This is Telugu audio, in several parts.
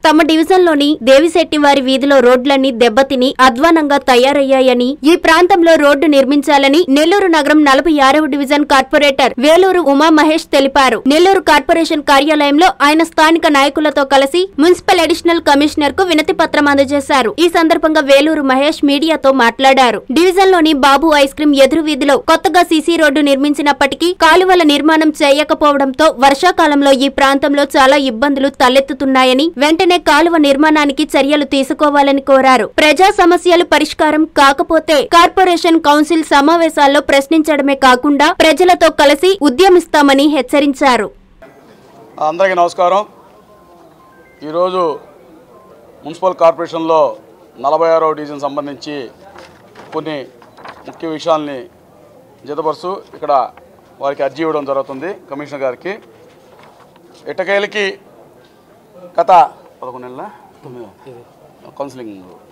తమ డివిజన్లోని దేవిశెట్టివారి వీధిలో రోడ్లన్నీ దెబ్బతిని అధ్వానంగా తయారయ్యాయని, ఈ ప్రాంతంలో రోడ్డు నిర్మించాలని నెల్లూరు నగరం 46వ డివిజన్ కార్పొరేటర్ వేలూరు ఉమా మహేష్ తెలిపారు. నెల్లూరు కార్పొరేషన్ కార్యాలయంలో ఆయన స్థానిక నాయకులతో కలిసి మున్సిపల్ అడిషనల్ కమిషనర్ కు వినతి పత్రం అందజేశారు. ఈ సందర్భంగా వేలూరు మహేష్ మీడియాతో మాట్లాడారు. డివిజన్లోని బాబు ఐస్ క్రీం ఎదురు వీధిలో కొత్తగా సీసీ రోడ్డు నిర్మించినప్పటికీ కాలువల నిర్మాణం చేయకపోవడంతో వర్షాకాలంలో ఈ ప్రాంతంలో చాలా ఇబ్బందులు తలెత్తుతున్నాయని, వెంటనే కాలువ నిర్మాణానికి చర్యలు తీసుకోవాలని కోరారు. ప్రజా సమస్యలు పరిష్కారం కాకపోతే కార్పొరేషన్ కౌన్సిల్ సమావేశాల్లో ప్రశ్నించడమే కాకుండా ప్రజలతో కలిసి ఉద్యమిస్తామని హెచ్చరించారు. అందరికీ నమస్కారం. ఈరోజు మున్సిపల్ కార్పొరేషన్లో 46వ డివిజన్ సంబంధించి కొన్ని ముఖ్య విషయాల్ని జతపరుస్తూ ఇక్కడ వారికి అర్జీ ఇవ్వడం జరుగుతుంది కమిషనర్ గారికి. ఎట్టకేలకి గత 11 నెలల కౌన్సిలింగ్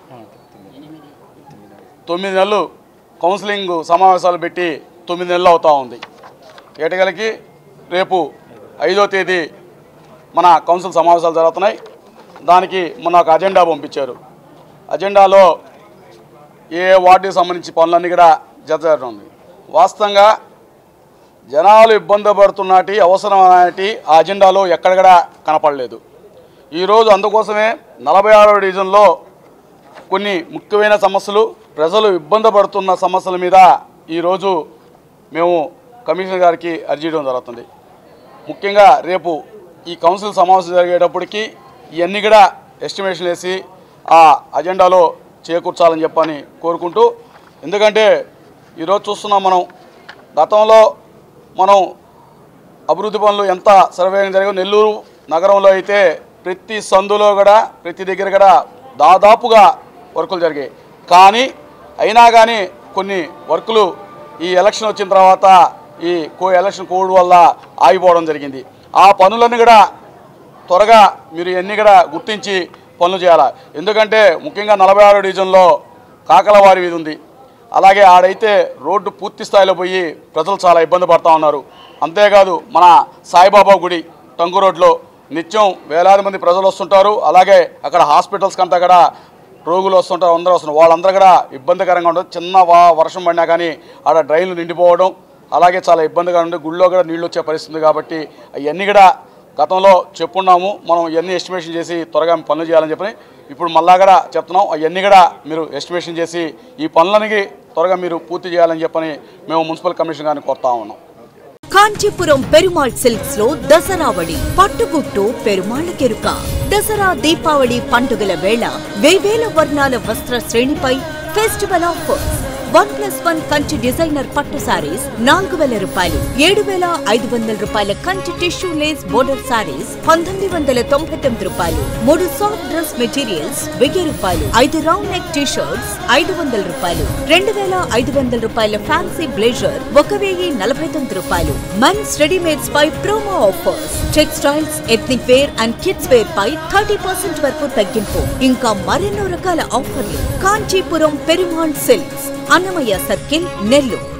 9 నెలలు కౌన్సిలింగ్ సమావేశాలు పెట్టి 9 నెలలు అవుతూ ఉంది. ఎట్టకేలకి రేపు 5వ తేదీ మన కౌన్సిల్ సమావేశాలు జరుగుతున్నాయి. దానికి మొన్న ఒక అజెండా పంపించారు. అజెండాలో ఏ వార్డుకి సంబంధించి పనులన్నీ కూడా జరుగుతుంది. వాస్తవంగా జనాలు ఇబ్బంది పడుతున్నటి అవసరమైనటి ఆ అజెండాలో ఎక్కడ కనపడలేదు. ఈరోజు అందుకోసమే 46వ డివిజన్లో కొన్ని ముఖ్యమైన సమస్యలు, ప్రజలు ఇబ్బంది పడుతున్న సమస్యల మీద ఈరోజు మేము కమిషనర్ గారికి అర్జీ ఇవ్వడం జరుగుతుంది. ముఖ్యంగా రేపు ఈ కౌన్సిల్ సమావేశం జరిగేటప్పటికి ఇవన్నీ కూడా ఎస్టిమేషన్ వేసి ఆ అజెండాలో చేకూర్చాలని చెప్పని కోరుకుంటూ, ఎందుకంటే ఈరోజు చూస్తున్నాం మనం గతంలో మనం అభివృద్ధి పనులు ఎంత సర్వేగంగా జరిగాయో నెల్లూరు నగరంలో అయితే ప్రతి సందులో కూడా ప్రతి దగ్గర కూడా దాదాపుగా వర్కులు జరిగాయి. కానీ అయినా కానీ కొన్ని వర్కులు ఈ ఎలక్షన్ వచ్చిన తర్వాత ఈ ఎలక్షన్ కోడ్ వల్ల ఆగిపోవడం జరిగింది. ఆ పనులన్నీ కూడా త్వరగా మీరు ఇవన్నీ కూడా గుర్తించి పనులు చేయాలి. ఎందుకంటే ముఖ్యంగా 46వ డివిజన్లో కాకలవారి వీధి ఉంది. అలాగే ఆడైతే రోడ్డు పూర్తి స్థాయిలో పోయి ప్రజలు చాలా ఇబ్బంది పడుతూ ఉన్నారు. అంతేకాదు మన సాయిబాబా గుడి టంగు రోడ్లో నిత్యం వేలాది మంది ప్రజలు వస్తుంటారు. అలాగే అక్కడ హాస్పిటల్స్కి అంతా కూడా రోగులు వస్తుంటారు, అందరూ వస్తున్నారు. వాళ్ళందరూ కూడా ఇబ్బందికరంగా ఉంటుంది. చిన్న వర్షం పడినా కానీ ఆడ డ్రైన్లు నిండిపోవడం, అలాగే చాలా ఇబ్బందిగా ఉండి గుళ్ళో కూడా నీళ్ళు వచ్చే పరిస్థితి. కాబట్టి అవన్నీ కూడా గతంలో చెప్పున్నాము. మనం ఇవన్నీ ఎస్టిమేషన్ చేసి త్వరగా పనులు చేయాలని చెప్పని ఇప్పుడు మళ్ళా కూడా చెప్తున్నాం. అవన్నీ కూడా మీరు ఎస్టిమేషన్ చేసి ఈ పనులకి త్వరగా మీరు పూర్తి చేయాలని చెప్పని మేము మున్సిపల్ కమిషన్ గారిని కోరుతా ఉన్నాం. కాంచీపురం పెరుమాళ్ సిల్క్స్ లో దసరావళి పట్టుగుట్టు పెరుమాళ్ కెరుక. దసరా దీపావళి పండుగల వేళ వేవేల వర్ణాల వస్త్ర శ్రేణిపై ఫెస్టివల్ ఆఫర్స్. 1+1 కంచి డిజైనర్ పట్టు సారీస్ 4000 రూపాయలు, 7500 రూపాయల Kanchi tissue lace border saris 1999 రూపాయలు, 3 సాఫ్ట్ డ్రెస్ మెటీరియల్స్ 1000 రూపాయలు, 5 రౌండ్ నెక్ టీ షర్ట్స్ 500 రూపాయలు, 2500 రూపాయల ఫ్యాన్సీ బ్లేజర్ 1049 రూపాయలు. మెన్స్ రెడీమేడ్స్ పై promo offers. Textiles, ethnic wear and kids wear పై 30% వరకు తగ్గింపు. ఇంకా మరెన్నో రకాల ఆఫర్లు. Kanchipuram Perumal silks, Annamayya circle, Nellore.